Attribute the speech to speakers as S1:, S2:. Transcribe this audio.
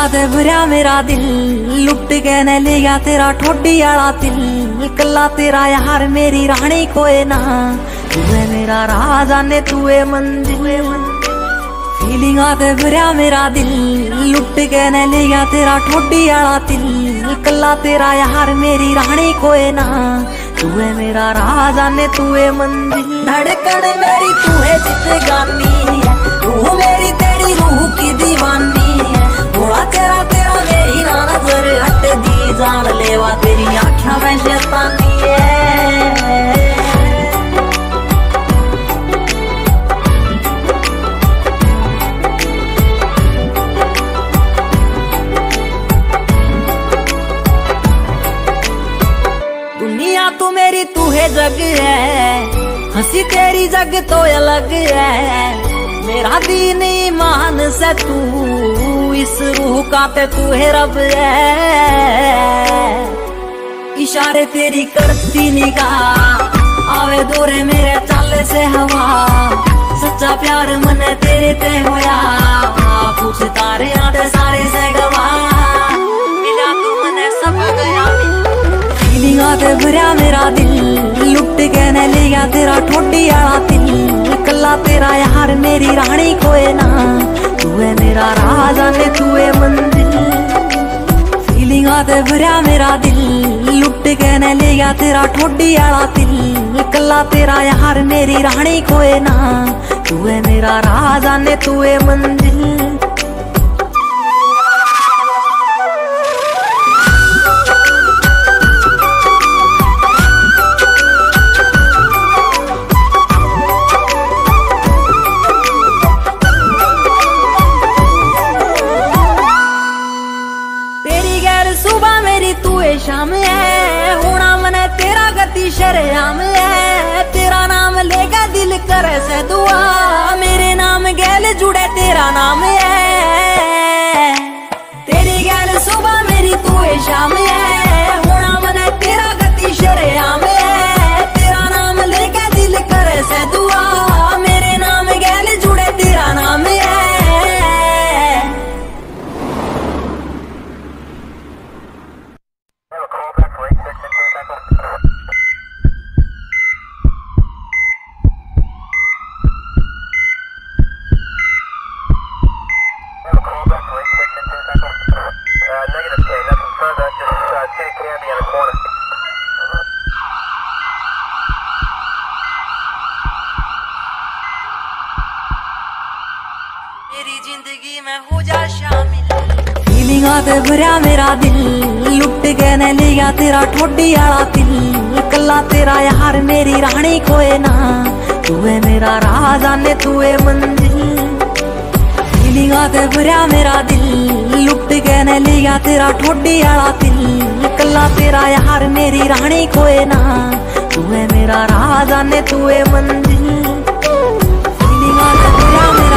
S1: ते भरया मेरा दिल लुट के न ले गया तेरा ठोडी आला दिल। कला तेरा यार मेरी रानी कोई ना, तू है मेरा राजा ने तू है मंजिल। फीलिंग ते भरया मेरा दिल लुट के न ले गया तेरा ठोडी आला दिल। कला तेरा यार मेरी रानी कोई ना, तू है मेरा राजा ने तू है मंजिल। धड़कन मेरी तू है जिंदगानी है, तू मेरी तेरी रूह की दीवानी है। थोड़ा तेरा तेरा मेरी ना नजर हट दी, जान लेवा तेरी आँखों में शैतानी है। दुनिया तू मेरी तू है जग है, हंसी तेरी जग तो अलग है। मेरा दीन ईमान से तू, इस रूह का ते तू है रब है। इशारे तेरी करती निगाह, आवे दौरे मेरे चाले से हवा। सच्चा प्यार मन तेरे ते होया, पूछ तारे आते सारे से गवा। मिला तू मने सब गया, फीलिंग ते भरया मेरा दिल लुट के न ले गया तेरा ठोडी आला दिल। कला तेरा यार मेरी रानी कोई ना, तू है मेरा राजा ने तू है मंजिल। फीलिंग ते भरया मेरा दिल लुट के न ले गया तेरा ठोडी आला दिल। कला तेरा यार मेरी रानी कोई ना, तू है मेरा राजा ने तू है मंजिल। सुबह मेरी तू है शाम है, होना मने तेरा गति शरेआम है। तेरा नाम लेगा दिल करे से दुआ, मेरे नाम गैल जुड़े तेरा नाम है। तेरी गैल सुबह मेरी तू है शाम है, होना मने तेरा गति शरेआम है। तेरा नाम लेगा दिल करे से दुआ, मेरे नाम गैल जुड़े तेरा नाम है। मेरी जिंदगी में हो जा शामिल। फीलिंग ते भरया मेरा दिल लुट के न ले गया तेरा ठोडी आला दिल। कला तेरा यार मेरी रानी कोई ना, तू है मेरा राजा ने तू है मंजिल। फीलिंग ते भरया मेरा दिल लुट के न ले गया तेरा ठोडी आला दिल। कला तेरा यार मेरी रानी कोई ना, तू है मेरा राजा ने तू है मंजिल। फीलिंग ते भरया